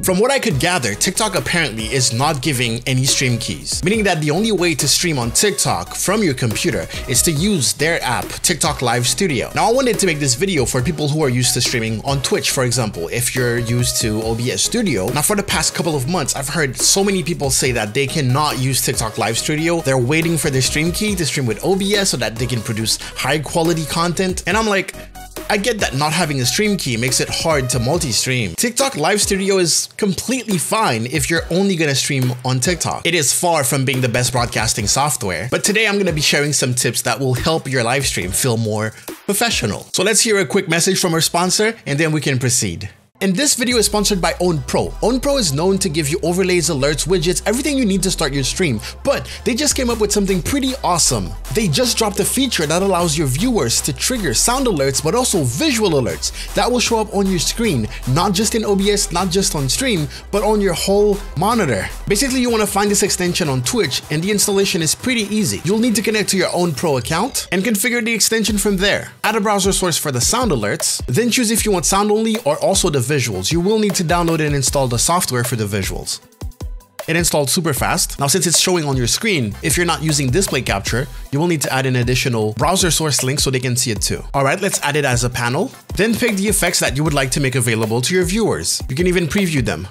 From what I could gather, TikTok apparently is not giving any stream keys, meaning that the only way to stream on TikTok from your computer is to use their app, TikTok Live Studio. Now, I wanted to make this video for people who are used to streaming on Twitch, for example, if you're used to OBS Studio. Now, for the past couple of months, I've heard so many people say that they cannot use TikTok Live Studio. They're waiting for their stream key to stream with OBS so that they can produce high quality content. And I'm like, I get that not having a stream key makes it hard to multi-stream. TikTok Live Studio is completely fine if you're only gonna stream on TikTok. It is far from being the best broadcasting software, but today I'm gonna be sharing some tips that will help your live stream feel more professional. So let's hear a quick message from our sponsor and then we can proceed. And this video is sponsored by OwnPro. OwnPro is known to give you overlays, alerts, widgets, everything you need to start your stream, but they just came up with something pretty awesome. They just dropped a feature that allows your viewers to trigger sound alerts, but also visual alerts that will show up on your screen, not just in OBS, not just on stream, but on your whole monitor. Basically, you want to find this extension on Twitch, and the installation is pretty easy. You'll need to connect to your OwnPro account and configure the extension from there. Add a browser source for the sound alerts, then choose if you want sound only or also the visuals. You will need to download and install the software for the visuals. It installed super fast. Now, since it's showing on your screen, if you're not using display capture, you will need to add an additional browser source link so they can see it too. All right, let's add it as a panel. Then pick the effects that you would like to make available to your viewers. You can even preview them.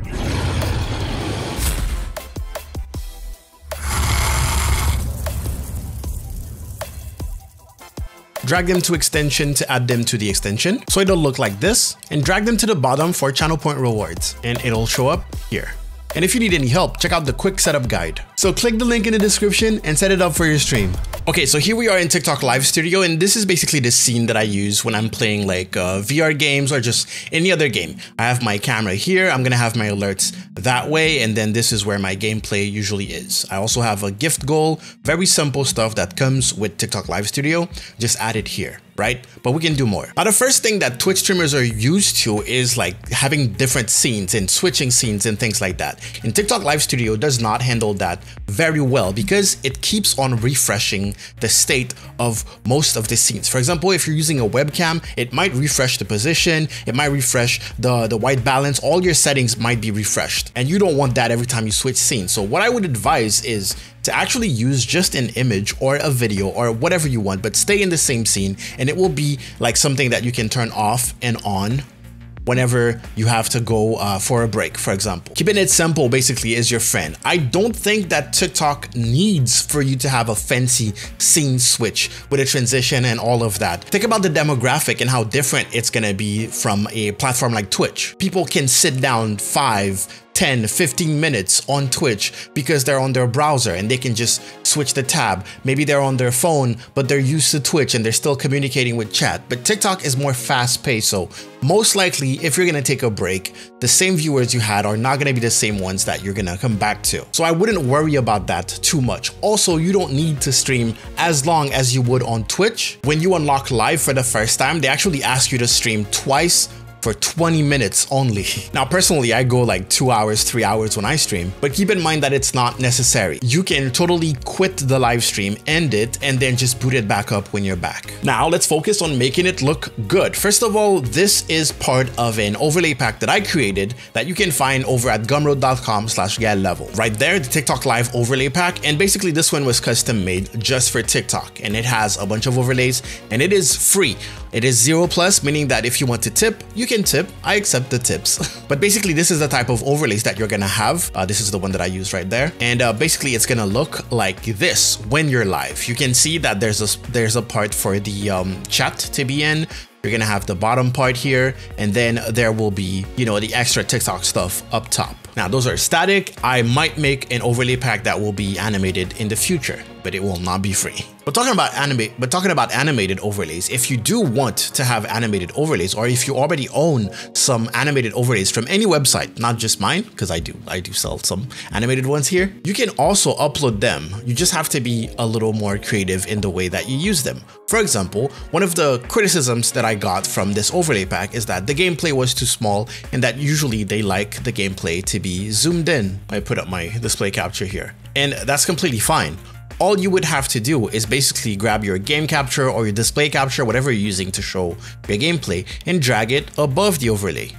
Drag them to extension to add them to the extension. So it'll look like this, and drag them to the bottom for channel point rewards, and it'll show up here. And if you need any help, check out the quick setup guide. So click the link in the description and set it up for your stream. Okay, so here we are in TikTok Live Studio, and this is basically the scene that I use when I'm playing like VR games or just any other game. I have my camera here, I'm gonna have my alerts that way, and then this is where my gameplay usually is. I also have a gift goal, very simple stuff that comes with TikTok Live Studio, just add it here. Right? But we can do more. Now, the first thing that Twitch streamers are used to is like having different scenes and switching scenes and things like that. And TikTok Live Studio does not handle that very well because it keeps on refreshing the state of most of the scenes. For example, if you're using a webcam, it might refresh the position, it might refresh the white balance, all your settings might be refreshed. And you don't want that every time you switch scenes. So what I would advise is to actually use just an image or a video or whatever you want, but stay in the same scene, and it will be like something that you can turn off and on whenever you have to go for a break, for example. Keeping it simple basically is your friend. I don't think that TikTok needs for you to have a fancy scene switch with a transition and all of that. Think about the demographic and how different it's gonna be from a platform like Twitch. People can sit down 5, 10, 15 minutes on Twitch because they're on their browser and they can just switch the tab. Maybe they're on their phone, but they're used to Twitch and they're still communicating with chat. But TikTok is more fast paced. So most likely, if you're gonna take a break, the same viewers you had are not gonna be the same ones that you're gonna come back to. So I wouldn't worry about that too much. Also, you don't need to stream as long as you would on Twitch. When you unlock live for the first time, they actually ask you to stream twice for 20 minutes only. Now, personally, I go like 2 hours, 3 hours when I stream, but keep in mind that it's not necessary. You can totally quit the live stream, end it, and then just boot it back up when you're back. Now, let's focus on making it look good. First of all, this is part of an overlay pack that I created that you can find over at gumroad.com/GaelLevel. Right there, the TikTok Live overlay pack, and basically this one was custom made just for TikTok, and it has a bunch of overlays, and it is free. It is 0+, meaning that if you want to tip, you can tip. I accept the tips. But basically, this is the type of overlays that you're gonna have. This is the one that I use right there. And basically, it's gonna look like this when you're live. You can see that there's a part for the chat to be in. You're gonna have the bottom part here, and then there will be, you know, the extra TikTok stuff up top. Now, those are static. I might make an overlay pack that will be animated in the future, but it will not be free. But talking about animated overlays, if you do want to have animated overlays, or if you already own some animated overlays from any website, not just mine, because I do sell some animated ones here, you can also upload them. You just have to be a little more creative in the way that you use them. For example, one of the criticisms that I got from this overlay pack is that the gameplay was too small and that usually they like the gameplay to be zoomed in. I put up my display capture here, and that's completely fine. All you would have to do is basically grab your game capture or your display capture, whatever you're using to show your gameplay, and drag it above the overlay.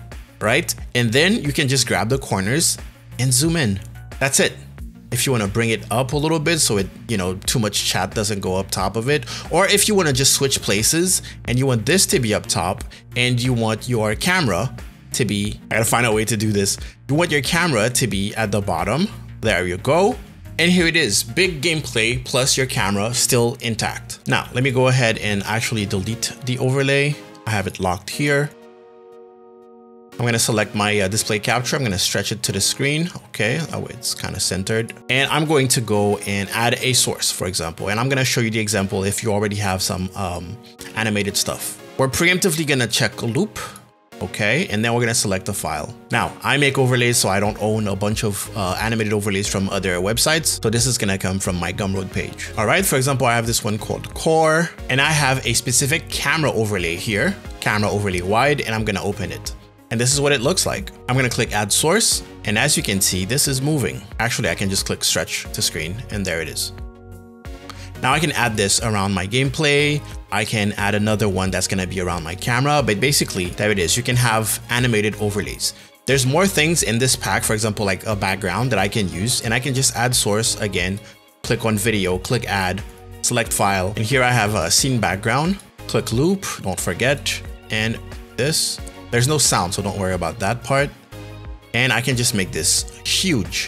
right? And then you can just grab the corners and zoom in. That's it. If you want to bring it up a little bit so it, too much chat doesn't go up top of it, or if you want to just switch places and you want this to be up top and you want your camera to be, I gotta find a way to do this. You want your camera to be at the bottom. There you go. And here it is, big gameplay plus your camera still intact. Now, let me go ahead and actually delete the overlay. I have it locked here. I'm going to select my display capture. I'm going to stretch it to the screen. Okay, that way it's kind of centered. And I'm going to go and add a source, for example. And I'm going to show you the example if you already have some animated stuff. We're preemptively going to check loop. Okay, and then we're going to select the file. Now, I make overlays, so I don't own a bunch of animated overlays from other websites. So this is going to come from my Gumroad page. All right, for example, I have this one called Core, and I have a specific camera overlay here, camera overlay wide, and I'm going to open it. And this is what it looks like. I'm going to click add source. And as you can see, this is moving. Actually, I can just click stretch to screen and there it is. Now I can add this around my gameplay. I can add another one that's going to be around my camera, but basically there it is. You can have animated overlays. There's more things in this pack, for example, like a background that I can use, and I can just add source again, click on video, click add, select file. And here I have a scene background, click loop, don't forget. And this, there's no sound, so don't worry about that part. And I can just make this huge.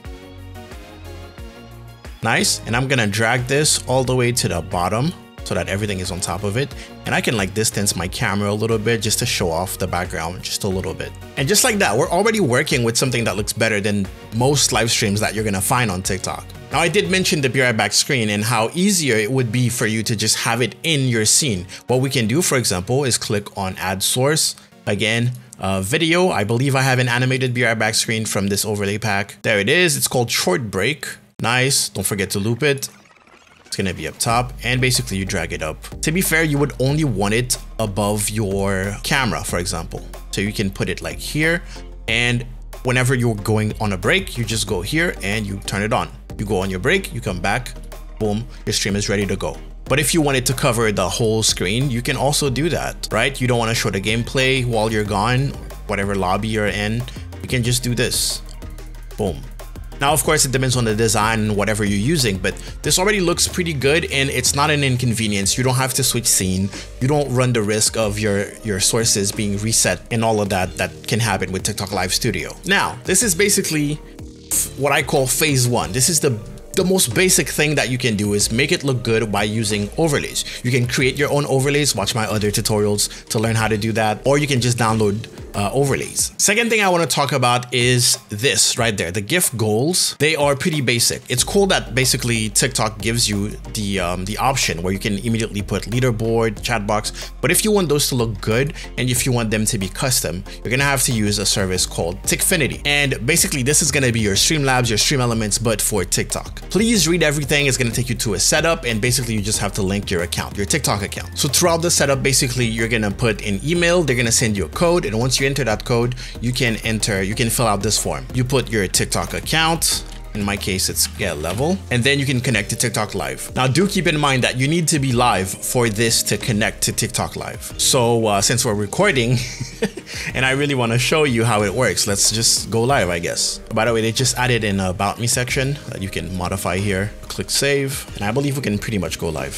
Nice. And I'm gonna drag this all the way to the bottom so that everything is on top of it. And I can like distance my camera a little bit just to show off the background just a little bit. And just like that, we're already working with something that looks better than most live streams that you're gonna find on TikTok. Now, I did mention the Be Right Back screen and how easier it would be for you to just have it in your scene. What we can do, for example, is click on add source. Again, video. I believe I have an animated Be Right Back screen from this overlay pack. There it is. It's called Short Break. Nice. Don't forget to loop it. It's going to be up top and basically you drag it up. To be fair, you would only want it above your camera, for example. So you can put it like here, and whenever you're going on a break, you just go here and you turn it on. You go on your break, you come back, boom, your stream is ready to go. But if you wanted to cover the whole screen, you can also do that, right? You don't want to show the gameplay while you're gone, whatever lobby you're in, you can just do this, boom. Now, of course, it depends on the design and whatever you're using, but this already looks pretty good and it's not an inconvenience. You don't have to switch scene. You don't run the risk of your sources being reset and all of that can happen with TikTok Live Studio. Now, this is basically what I call phase one. This is the most basic thing that you can do is make it look good by using overlays. You can create your own overlays, watch my other tutorials to learn how to do that, or you can just download overlays. Second thing I want to talk about is this right there, the GIF goals. They are pretty basic. It's cool that basically TikTok gives you the option where you can immediately put leaderboard, chat box. But if you want those to look good and if you want them to be custom, you're gonna have to use a service called Tikfinity. And basically this is gonna be your Streamlabs, your Stream Elements, but for TikTok. Please read everything. It's gonna take you to a setup and basically you just have to link your account, your TikTok account. So throughout the setup, basically you're gonna put an email, they're gonna send you a code, and once you enter that code, you can fill out this form. You put your TikTok account, in my case it's get level, and then you can connect to TikTok Live. Now do keep in mind that you need to be live for this to connect to TikTok Live. So since we're recording and I really want to show you how it works, let's just go live, I guess. By the way, they just added an About Me section that you can modify here. Click save, and I believe we can pretty much go live.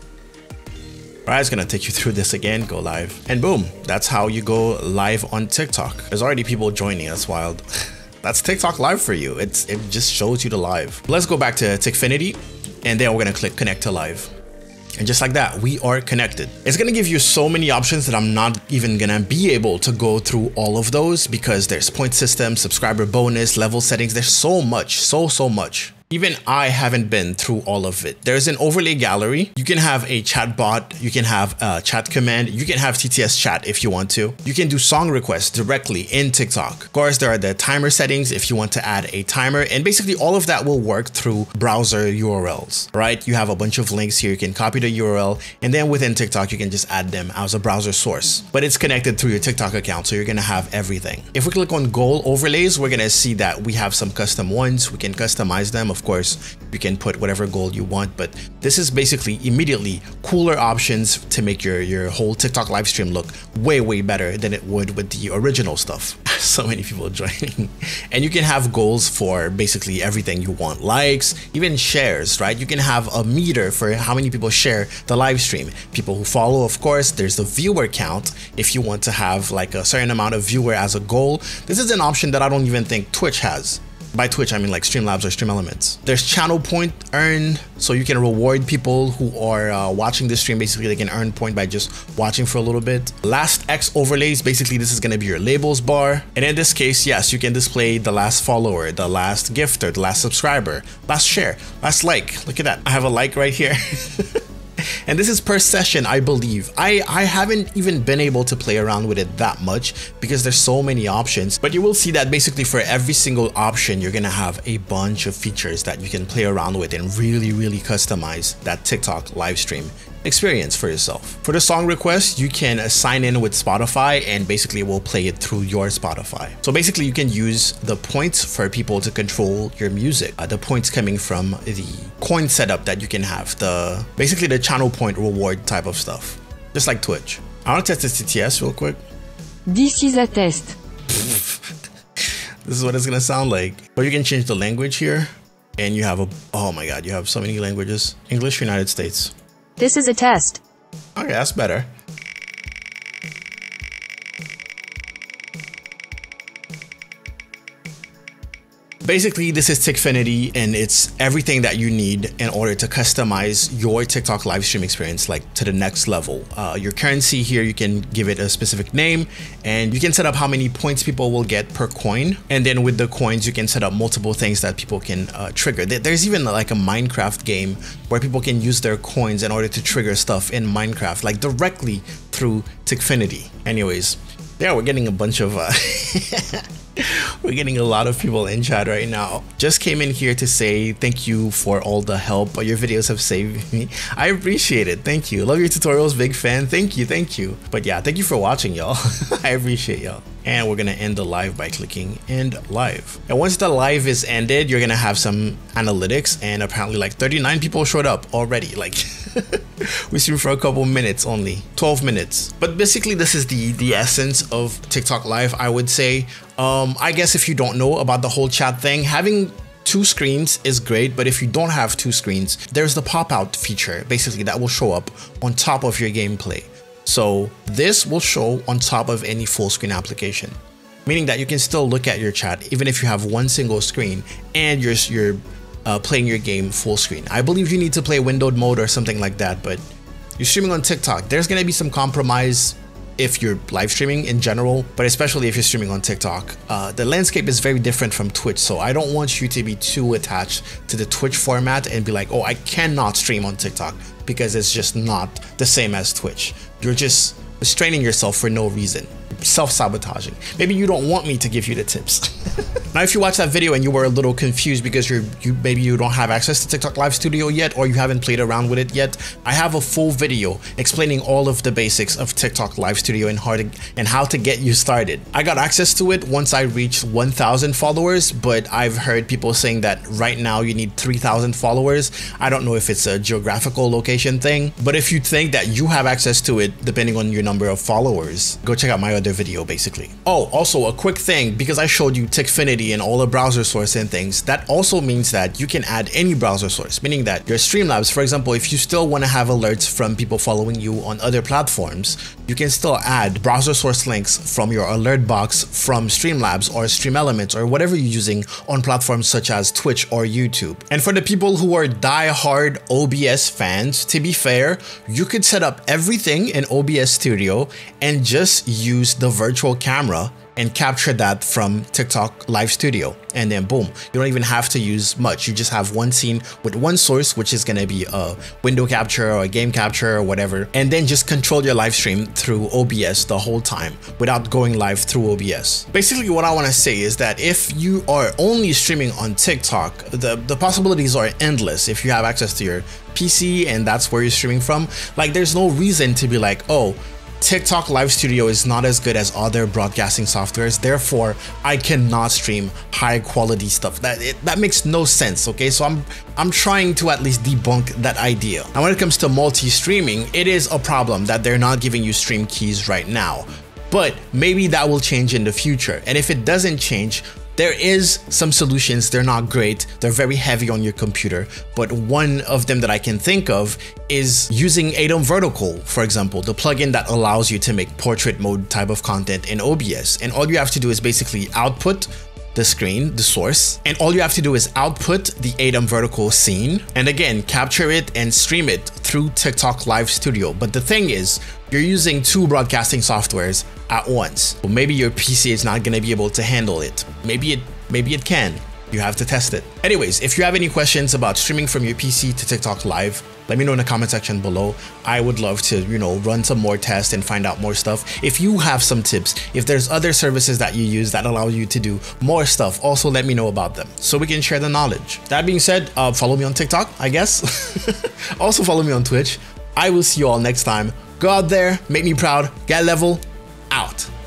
Alright, it's gonna take you through this again, go live, and boom, that's how you go live on TikTok. There's already people joining, that's wild. That's TikTok Live for you. It just shows you the live. Let's go back to Tikfinity, and then we're gonna click connect to live. And just like that, we are connected. It's gonna give you so many options that I'm not even gonna be able to go through all of those because there's point system, subscriber bonus, level settings. There's so much, so much. Even I haven't been through all of it. There's an overlay gallery. You can have a chat bot. You can have a chat command. You can have TTS chat if you want to. You can do song requests directly in TikTok. Of course, there are the timer settings if you want to add a timer. And basically all of that will work through browser URLs, right? You have a bunch of links here. You can copy the URL. And then within TikTok, you can just add them as a browser source. But it's connected through your TikTok account. So you're going to have everything. If we click on goal overlays, we're going to see that we have some custom ones. We can customize them. of course, you can put whatever goal you want, but this is basically immediately cooler options to make your whole TikTok live stream look way better than it would with the original stuff. So many people joining. And you can have goals for basically everything you want. Likes, even shares, right? You can have a meter for how many people share the live stream. People who follow, of course. There's the viewer count if you want to have like a certain amount of viewer as a goal. This is an option that I don't even think Twitch has. By Twitch, I mean like Streamlabs or Stream Elements. There's channel point earn, so you can reward people who are watching this stream. Basically, they can earn point by just watching for a little bit. Last X overlays, basically this is gonna be your labels bar. And in this case, yes, you can display the last follower, the last gifter, the last subscriber, last share, last like. Look at that, I have a like right here. And this is per session, I believe. I haven't even been able to play around with it that much because there's so many options, but you will see that basically for every single option, you're gonna have a bunch of features that you can play around with and really customize that TikTok live stream experience for yourself. For the song request, you can sign in with Spotify and basically it will play it through your Spotify. So basically you can use the points for people to control your music. The points coming from the coin setup that you can have, basically the channel point reward type of stuff, just like Twitch. I want to test the TTS real quick. This is a test. This is what it's gonna sound like. But you can change the language here and you have oh my god, you have so many languages. English, United States. This is a test. Okay, that's better. Basically, this is Tikfinity and it's everything that you need in order to customize your TikTok live stream experience like to the next level. Your currency here, you can give it a specific name and you can set up how many points people will get per coin. And then with the coins, you can set up multiple things that people can trigger. There's even like a Minecraft game where people can use their coins in order to trigger stuff in Minecraft, like directly through Tikfinity. Anyways, yeah, we're getting a bunch of we're getting a lot of people in chat right now. Just came in here to say thank you for all the help. Your videos have saved me. I appreciate it. Thank you. Love your tutorials. Big fan. Thank you. But yeah, thank you for watching, y'all. I appreciate y'all. And we're gonna end the live by clicking end live. And once the live is ended, you're gonna have some analytics, and apparently like 39 people showed up already. Like we streamed for a couple minutes only, 12 minutes. But basically this is the essence of TikTok live, I would say. I guess if you don't know about the whole chat thing, having 2 screens is great, but if you don't have 2 screens, there's the pop-out feature basically that will show up on top of your gameplay. So this will show on top of any full screen application, meaning that you can still look at your chat even if you have one single screen and you're playing your game full screen. I believe you need to play windowed mode or something like that, but you're streaming on TikTok. There's gonna be some compromise if you're live streaming in general, but especially if you're streaming on TikTok. The landscape is very different from Twitch, so I don't want you to be too attached to the Twitch format and be like, oh, I cannot stream on TikTok, because it's just not the same as Twitch. You're just restraining yourself for no reason. Self-sabotaging. Maybe you don't want me to give you the tips. Now, if you watch that video and you were a little confused because maybe you don't have access to TikTok Live Studio yet, or you haven't played around with it yet, I have a full video explaining all of the basics of TikTok Live Studio and how to get you started. I got access to it once I reached 1,000 followers, but I've heard people saying that right now you need 3,000 followers. I don't know if it's a geographical location thing, but if you think that you have access to it depending on your number of followers, go check out my other video basically. Oh, also a quick thing, because I showed you Tikfinity and all the browser source and things, that also means that you can add any browser source, meaning that your Streamlabs, for example, if you still want to have alerts from people following you on other platforms, you can still add browser source links from your alert box from Streamlabs or Stream Elements or whatever you're using on platforms such as Twitch or YouTube. And for the people who are die-hard OBS fans, to be fair, you could set up everything in OBS Studio and just use the virtual camera and capture that from TikTok Live Studio, and then boom, you don't even have to use much. You just have one scene with one source, which is gonna be a window capture or a game capture or whatever, and then just control your live stream through OBS the whole time without going live through OBS. Basically what I want to say is that if you are only streaming on TikTok, the possibilities are endless. If you have access to your PC and that's where you're streaming from, like there's no reason to be like, oh, TikTok Live Studio is not as good as other broadcasting softwares. Therefore, I cannot stream high quality stuff. That makes no sense. Okay, so I'm trying to at least debunk that idea. Now, when it comes to multi-streaming, it is a problem that they're not giving you stream keys right now, but maybe that will change in the future. And if it doesn't change, there is some solutions. They're not great. They're very heavy on your computer. But one of them that I can think of is using Atom Vertical, for example, the plugin that allows you to make portrait mode type of content in OBS. And all you have to do is basically output the screen, the source, and all you have to do is output the Atom Vertical scene, and again, capture it and stream it through TikTok Live Studio. But the thing is, you're using two broadcasting softwares at once. Well, maybe your PC is not going to be able to handle it. Maybe it can. You have to test it. Anyways, if you have any questions about streaming from your PC to TikTok Live, let me know in the comment section below. I would love to, run some more tests and find out more stuff. If you have some tips, if there's other services that you use that allow you to do more stuff, also let me know about them so we can share the knowledge. That being said, follow me on TikTok, I guess. Also follow me on Twitch. I will see you all next time. Go out there, make me proud, get level, out.